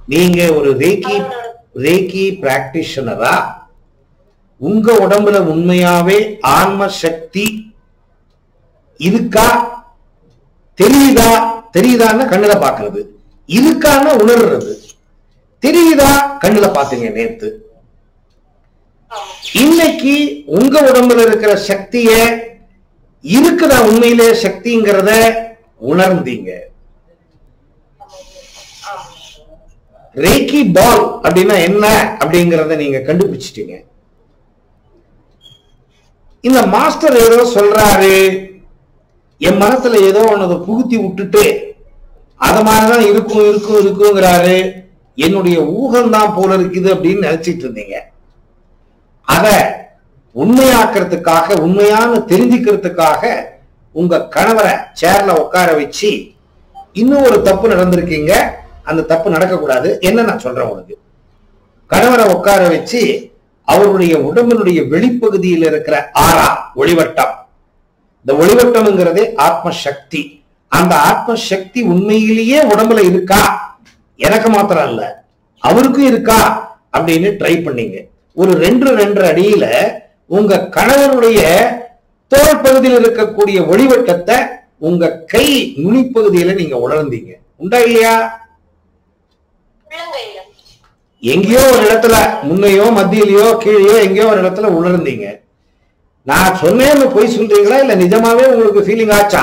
நீங்க ஒரு ரேக்கி பிராக்டிஷனரா? உங்க உடம்புல உண்மையாவே ஆன்ம சக்தி இருக்கா? தெரியுதான்னு கண்ணுல பாக்குறது, இருக்கான்னு உணர்றது. தெரியுதா? கண்ணுல பாத்தீங்க நேத்து. இன்னைக்கு உங்க உடம்புல இருக்கிற சக்திய இருக்குதா உண்மையிலே சக்திங்கிறத உணர்ந்தீங்க. ரேக்கி பால் அப்படின்னா என்ன அப்படிங்கறத நீங்க கண்டுபிடிச்சிட்டீங்க. இந்த மாஸ்டர் ஏதோ சொல்றாரு, என் மனசுல ஏதோ ஒன்னதை புகுத்தி விட்டுட்டு அத மாதிரிதான் இருக்குங்கிறாரு, என்னுடைய ஊகம்தான் போல இருக்குது அப்படின்னு நினைச்சிட்டு இருந்தீங்க. அத உண்மையாக்குறதுக்காக, உண்மையான தெரிஞ்சுக்கிறதுக்காக உங்க கணவரை சேர்ல உட்கார வச்சு இன்னும் ஒரு தப்பு நடந்திருக்கீங்க, அந்த தப்பு நடக்கக்கூடாது. என்ன நான் சொல்றேன் உனக்கு, கணவரை உட்கார வச்சு அவருடைய உடம்பினுடைய வெளிப்பகுதியில் இருக்கிற ஆறா ஒளிவட்டம், இந்த ஒளிவட்டம்ங்கிறதே ஆத்ம சக்தி. அந்த ஆத்ம சக்தி உண்மையிலேயே உடம்புல இருக்கா, எனக்கு மாத்திரம் இல்ல அவருக்கும் இருக்கா அப்படின்னு ட்ரை பண்ணீங்க. ஒரு 2 அடியில உங்க கணவருடைய தோல் பகுதியில் இருக்கக்கூடிய ஒளிவட்டத்தை உங்க கை நுனிப்பகுதியில நீங்க உணர்ந்தீங்க. உண்டா இல்லையா? எங்கேயோ ஒரு இடத்துல, முன்னையோ மத்தியிலையோ கீழேயோ எங்கேயோ ஒரு இடத்துல உணர்ந்தீங்க. நான் சொன்னேன்னு போய் சொல்றீங்களா இல்ல நிஜமாவே உங்களுக்கு ஃபீலிங் ஆச்சா?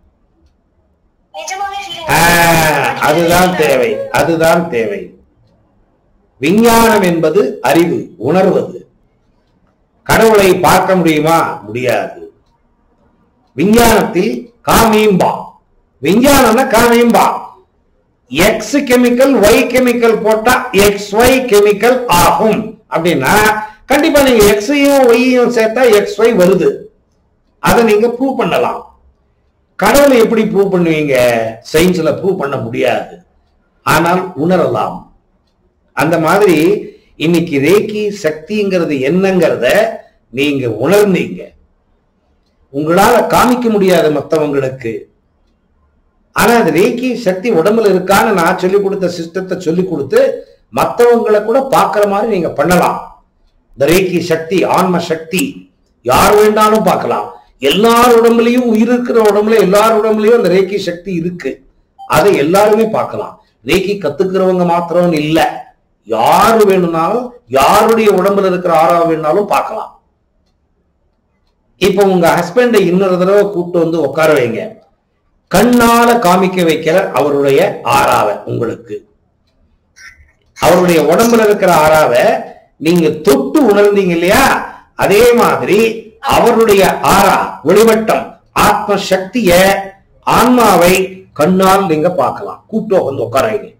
அதுதான் தேவை, அதுதான் தேவை. விஞ்ஞானம் என்பது அறிவு, உணர்வது. கடவுளை பார்க்க முடியுமா? முடியாது. விஞ்ஞானத்தில் காமீம்பா, விஞ்ஞானம்னா காமீம்பா. எக்ஸ் கெமிக்கல் ஒய் கெமிக்கல் போட்டா XY கெமிக்கல் ஆகும் அப்படின்னா கண்டிப்பா நீங்க எக்ஸையும் ஒய்யும் சேர்த்தா XY வருது. அதை நீங்க ப்ரூவ் பண்ணலாம். கடவுளை எப்படி ப்ரூவ் பண்ணுவீங்க? சயின்ஸ்ல ப்ரூவ் பண்ண முடியாது, ஆனால் உணரலாம். அந்த மாதிரி இன்னைக்கு ரேக்கி சக்திங்கிறது என்னங்கிறத நீங்க உணர்ந்தீங்க. உங்களால காமிக்க முடியாது மற்றவங்களுக்கு, ஆனா அந்த ரேக்கி சக்தி உடம்புல இருக்கான்னு நான் சொல்லிக் கொடுத்த சிஸ்டத்தை சொல்லிக் கொடுத்து மற்றவங்களை கூட பார்க்கிற மாதிரி நீங்க பண்ணலாம். இந்த ரேக்கி சக்தி, ஆன்ம சக்தி யார் வேண்டாலும் பார்க்கலாம். எல்லார் உடம்புலையும், உயிர் இருக்கிற உடம்புல எல்லார் உடம்புலையும் அந்த ரேக்கி சக்தி இருக்கு. அதை எல்லாருமே பார்க்கலாம். ரேக்கி கத்துக்கிறவங்க மாத்திரம் இல்ல, யாரு வேணும்னாலும், யாருடைய உடம்புல இருக்கிற ஆறா வேணும்னாலும் பார்க்கலாம். இப்ப உங்க ஹஸ்பண்டை இன்னொரு தடவை கூப்பிட்டு வந்து உட்கார வைங்க, கண்ணால காமிக்க வைக்கிற அவருடைய ஆறாவை உங்களுக்கு. அவருடைய உடம்புல இருக்கிற ஆறாவை நீங்க தொட்டு உணர்ந்தீங்க இல்லையா? அதே மாதிரி அவருடைய ஆறா ஒளிவட்டம், ஆத்ம சக்திய, ஆன்மாவை கண்ணால் நீங்க பார்க்கலாம். கூப்பிட்டு வந்து உட்கார வைங்க.